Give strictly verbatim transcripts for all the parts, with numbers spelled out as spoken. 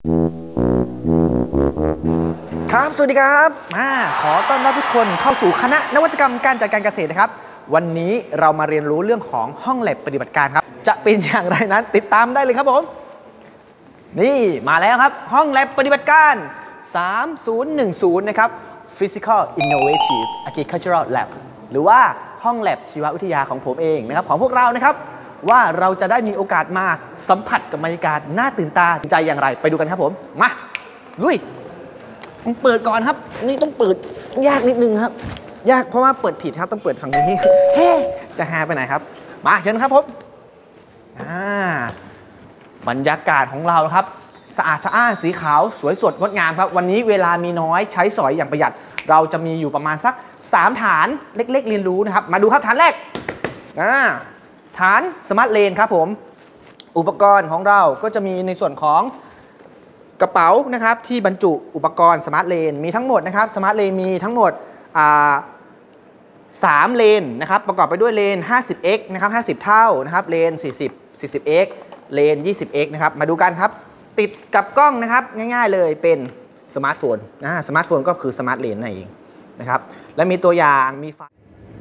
ครับสวัสดีครับมาขอต้อนรับทุกคนเข้าสู่คณะนวัตกรรมการจัดการเกษตรนะครับวันนี้เรามาเรียนรู้เรื่องของห้องแลบปฏิบัติการครับจะเป็นอย่างไรนั้นติดตามได้เลยครับผมนี่มาแล้วครับห้องแลบปฏิบัติการสามศูนย์หนึ่งศูนย์นะครับ Physical Innovative Agricultural Lab หรือว่าห้องแลบชีววิทยาของผมเองนะครับของพวกเรานะครับว่าเราจะได้มีโอกาสมาสัมผัสกับบรรยากาศน่าตื่นตาใจอย่างไรไปดูกันครับผมมาลุยต้องเปิดก่อนครับนี่ต้องเปิดยากนิดนึงครับยากเพราะว่าเปิดผิดครับต้องเปิดฝั่งนี้เฮ้จะหาไปไหนครับมาเชิญครับผมอ่าบรรยากาศของเราครับสะอาดสะอ้านสีขาวสวยสดงดงามครับวันนี้เวลามีน้อยใช้สอยอย่างประหยัดเราจะมีอยู่ประมาณสักสามฐานเล็กๆเรียนรู้นะครับมาดูครับฐานแรกอ่าฐานสมาร์ทเลนครับผมอุปกรณ์ของเราก็จะมีในส่วนของกระเป๋านะครับที่บรรจุอุปกรณ์สมาร์ทเลนมีทั้งหมดนะครับสมาร์ทเลนมีทั้งหมดสามเลนนะครับประกอบไปด้วยเลน ห้าสิบเอ็กซ์ นะครับห้าสิบเท่านะครับเลน สี่สิบ สี่สิบเอ็กซ์ เลน ยี่สิบเอ็กซ์ นะครับมาดูกันครับติดกับกล้องนะครับง่ายๆเลยเป็นสมาร์ทโฟนนะสมาร์ทโฟนก็คือสมาร์ทเลนนั่นเองนะครับและมีตัวอย่างมีไฟ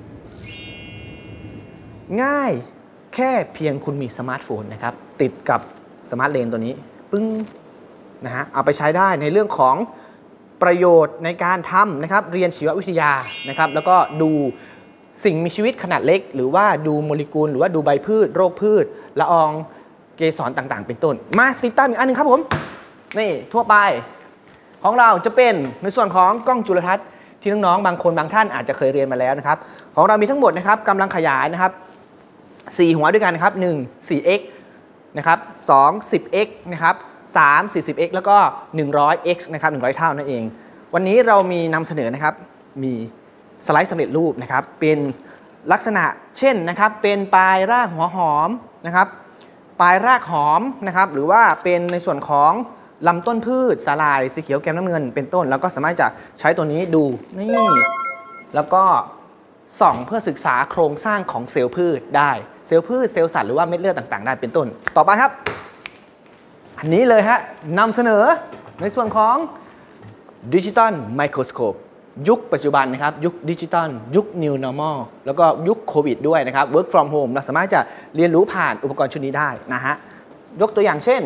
ง่ายแค่เพียงคุณมีสมาร์ทโฟนนะครับติดกับสมาร์ทเลนตัวนี้ปึ้งนะฮะเอาไปใช้ได้ในเรื่องของประโยชน์ในการทำนะครับเรียนชีววิทยานะครับแล้วก็ดูสิ่งมีชีวิตขนาดเล็กหรือว่าดูโมเลกุลหรือว่าดูใบพืชโรคพืชละอองเกสรต่างๆเป็นต้นมาติดตามอีกอันนึงครับผมนี่ทั่วไปของเราจะเป็นในส่วนของกล้องจุลทรรศน์ที่น้องๆบางคนบางท่านอาจจะเคยเรียนมาแล้วนะครับของเรามีทั้งหมดนะครับกำลังขยายนะครับสี่หัวด้วยกันนะครับหนึ่ง สี่ เอ็กซ์ นะครับสอง สิบ เอ็กซ์ นะครับสาม สี่สิบ เอ็กซ์ แล้วก็ หนึ่งร้อย เอ็กซ์ นะครับหนึ่งร้อยเท่านั่นเองวันนี้เรามีนำเสนอนะครับมีสไลด์สำเร็จรูปนะครับเป็นลักษณะเช่นนะครับเป็นปลายรากหัวหอมนะครับปลายรากหอมนะครับหรือว่าเป็นในส่วนของลำต้นพืชสาหร่ายสีเขียวแก้มน้ำเงินเป็นต้นแล้วก็สามารถจะใช้ตัวนี้ดูนี่แล้วก็ส่องเพื่อศึกษาโครงสร้างของเซลล์พืชได้เซลล์พืชเซลล์สัตว์หรือว่าเม็ดเลือดต่างๆได้เป็นต้นต่อไปครับอันนี้เลยฮะนำเสนอในส่วนของดิจิตอลไมโครสโคปยุคปัจจุบันนะครับยุคดิจิตอลยุค New Normal แล้วก็ยุคโควิดด้วยนะครับ Work from home เราสามารถจะเรียนรู้ผ่านอุปกรณ์ชุดนี้ได้นะฮะยกตัวอย่างเช่น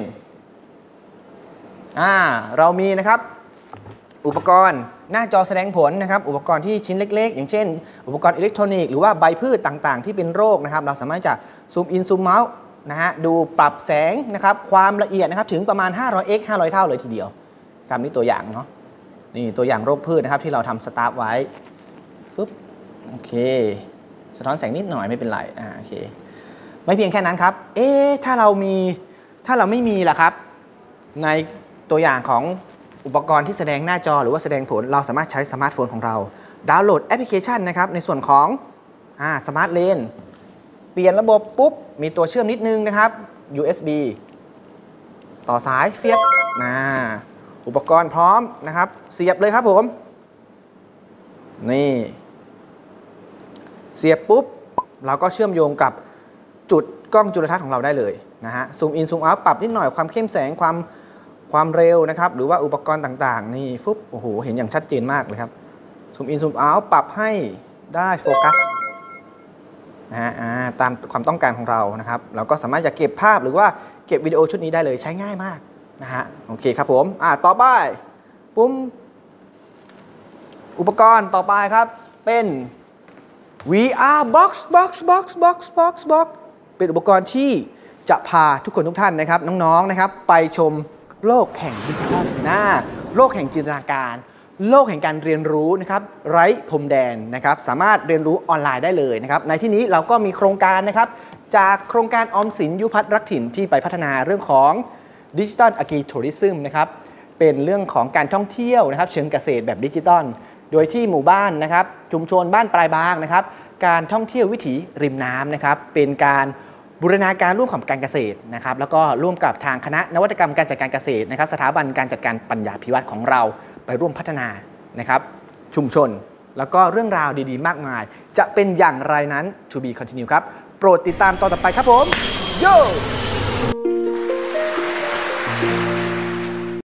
อ่าเรามีนะครับอุปกรณ์หน้าจอแสดงผลนะครับอุปกรณ์ที่ชิ้นเล็กๆอย่างเช่นอุปกรณ์อิเล็กทรอนิกส์หรือว่าใบพืชต่างๆที่เป็นโรคนะครับเราสามารถจะซูมอินซูมเอาท์นะฮะดูปรับแสงนะครับความละเอียดนะครับถึงประมาณ ห้าร้อยเอ็กซ์ ห้าร้อย เท่าเลยทีเดียวครับนี่ตัวอย่างเนาะนี่ตัวอย่างโรคพืชนะครับที่เราทำสตาร์ทไว้ฟึบโอเคสะท้อนแสงนิดหน่อยไม่เป็นไรอ่าโอเคไม่เพียงแค่นั้นครับเอ๊ะถ้าเรามีถ้าเราไม่มีล่ะครับในตัวอย่างของอุปกรณ์ที่แสดงหน้าจอหรือว่าแสดงผลเราสามารถใช้สมาร์ทโฟนของเราดาวน์โหลดแอปพลิเคชันนะครับในส่วนของอ่าสมาร์ทเลนเปลี่ยนระบบปุ๊บมีตัวเชื่อมนิดนึงนะครับ ยู เอส บี ต่อสายเฟียบนะอุปกรณ์พร้อมนะครับเสียบเลยครับผมนี่เสียบปุ๊บเราก็เชื่อมโยงกับจุดกล้องจุลทรรศน์ของเราได้เลยนะฮะซูมอินซูมเอาท์ปรับนิดหน่อยความเข้มแสงความความเร็วนะครับหรือว่าอุปกรณ์ต่างๆนี่ฟุบโอ้โหเห็นอย่างชัดเจนมากเลยครับซูมอินซูมเอาท์ปรับให้ได้โฟกัสนะฮะตามความต้องการของเรานะครับเราก็สามารถจะเก็บภาพหรือว่าเก็บวิดีโอชุดนี้ได้เลยใช้ง่ายมากนะฮะโอเคครับผมอ่าต่อไปปุ้มอุปกรณ์ต่อไปครับเป็น วี อาร์ Box Box Box Box Box Box เป็นอุปกรณ์ที่จะพาทุกคนทุกท่านนะครับน้องๆนะครับไปชมโลกแห่งดิจิทัลนะโลกแห่งจินตนาการโลกแห่งการเรียนรู้นะครับไร้พรมแดนนะครับสามารถเรียนรู้ออนไลน์ได้เลยนะครับในที่นี้เราก็มีโครงการนะครับจากโครงการออมสินยุพัฒน์รักถิ่นที่ไปพัฒนาเรื่องของดิจิตอลอะกรีทัวริซึมนะครับเป็นเรื่องของการท่องเที่ยวนะครับเชิงเกษตรแบบดิจิตอลโดยที่หมู่บ้านนะครับชุมชนบ้านปลายบางนะครับการท่องเที่ยววิถีริมน้ำนะครับเป็นการบูรณาการร่วมกับการเกษตรนะครับแล้วก็ร่วมกับทางคณะนวัตกรรมการจัดการเกษตรนะครับสถาบันการจัดการปัญญาภิวัตน์ของเราไปร่วมพัฒนานะครับชุมชนแล้วก็เรื่องราวดีๆมากมายจะเป็นอย่างไรนั้น to be continue ครับโปรดติดตามตอนต่อไปครับผมโย